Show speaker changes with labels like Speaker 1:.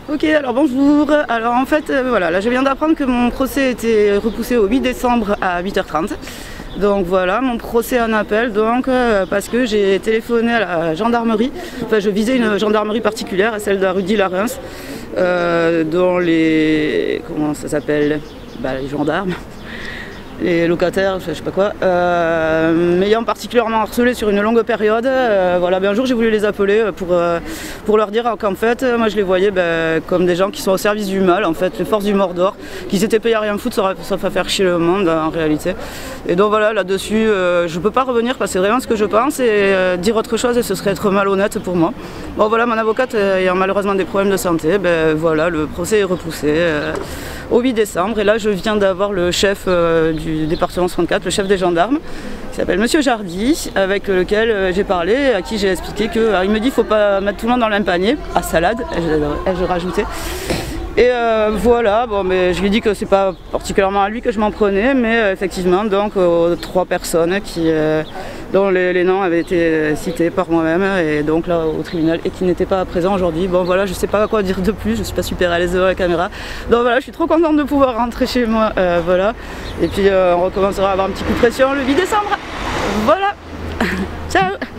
Speaker 1: Ok, alors bonjour. Alors en fait, voilà, là je viens d'apprendre que mon procès était repoussé au 8 décembre à 8h30. Donc voilà, mon procès en appel, donc parce que j'ai téléphoné à la gendarmerie. Enfin, je visais une gendarmerie particulière, celle de la rue d'Île-à-Reims, dont les... comment ça s'appelle, les gendarmes. Les locataires, je sais pas quoi, m'ayant particulièrement harcelé sur une longue période. Voilà, un jour j'ai voulu les appeler pour leur dire qu'en fait, moi je les voyais comme des gens qui sont au service du mal, en fait, les forces du Mordor, qui s'étaient payés à rien foutre sauf à faire chier le monde en réalité. Et donc voilà, là-dessus, je peux pas revenir parce que c'est vraiment ce que je pense et dire autre chose et ce serait être malhonnête pour moi. Bon voilà, mon avocate ayant malheureusement des problèmes de santé, voilà, le procès est repoussé au 8 décembre et là je viens d'avoir le chef du département 64, le chef des gendarmes, qui s'appelle Monsieur Jardy, avec lequel j'ai parlé, à qui j'ai expliqué que, alors il me dit qu'il ne faut pas mettre tout le monde dans le même panier, à salade, ai-je rajouté. Et voilà, bon, mais je lui ai dit que c'est pas particulièrement à lui que je m'en prenais, mais effectivement, donc aux 3 personnes dont les noms avaient été cités par moi-même, et donc là au tribunal, et qui n'étaient pas présents aujourd'hui. Bon voilà, je sais pas quoi dire de plus, je suis pas super à l'aise devant la caméra. Donc voilà, je suis trop contente de pouvoir rentrer chez moi, voilà. Et puis on recommencera à avoir un petit coup de pression le 8 décembre. Voilà, ciao.